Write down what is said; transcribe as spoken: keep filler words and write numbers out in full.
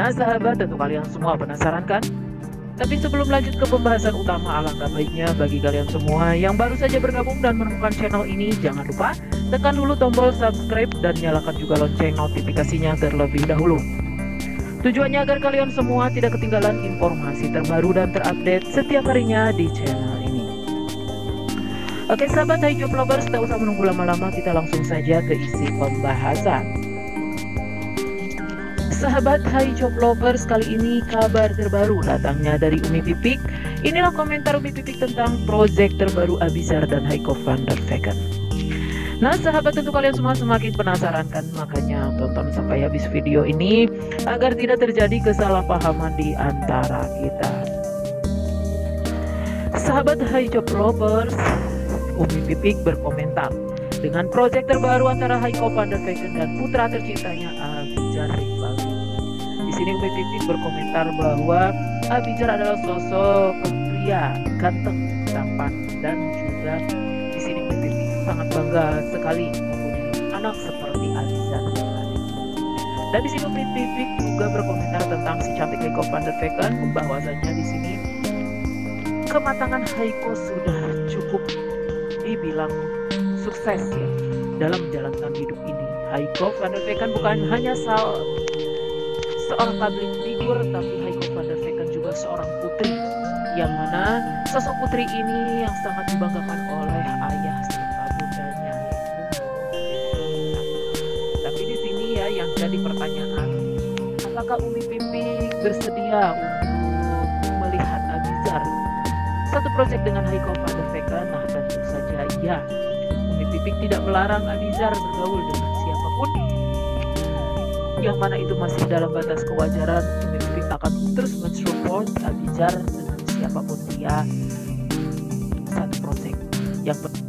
Nah sahabat, tentu kalian semua penasaran kan? Tapi sebelum lanjut ke pembahasan utama, alangkah baiknya bagi kalian semua yang baru saja bergabung dan menemukan channel ini, jangan lupa tekan dulu tombol subscribe dan nyalakan juga lonceng notifikasinya terlebih dahulu. Tujuannya agar kalian semua tidak ketinggalan informasi terbaru dan terupdate setiap harinya di channel ini. Oke sahabat Hai Job Lovers, tak usah menunggu lama-lama, kita langsung saja ke isi pembahasan. Sahabat Hai Job Lovers, kali ini kabar terbaru datangnya dari Umi Pipik. Inilah komentar Umi Pipik tentang proyek terbaru Abizar dan Haiko van der Vecken. Nah sahabat, tentu kalian semua semakin penasaran kan, makanya tonton sampai habis video ini agar tidak terjadi kesalahpahaman di antara kita. Sahabat Hai Job Lovers, Umi Pipik berkomentar dengan proyek terbaru antara Haiko van der Vecken dan putra tercintanya Abizar Rivaldi. Di sini Umi Pipik berkomentar bahwa Abizar adalah sosok pria ganteng, tampan, dan juga di sini Umi Pipik sangat bangga sekali mempunyai anak seperti Abizar Rivaldi. Dan di sini Umi Pipik juga berkomentar tentang si cantik Haiko van der Vecken, bahwasanya di sini kematangan Haiko sudah cukup dibilang sukses ya dalam menjalankan hidup ini. Haiko van der Vecken bukan hanya sal seorang public figure, tapi Haiko van der Vecken juga seorang putri, yang mana sosok putri ini yang sangat dibanggakan oleh ayah serta bundanya. Tapi di sini ya yang jadi pertanyaan, apakah Umi Pipik bersedia untuk melihat Abizar satu proyek dengan Haiko van der Vecken? Nah tentu saja ya. Umi Pipik tidak melarang Abizar bergaul dengan siapapun, yang mana itu masih dalam batas kewajaran. Umi Pipik akan terus mensupport Abizar dengan siapapun dia satu proyek yang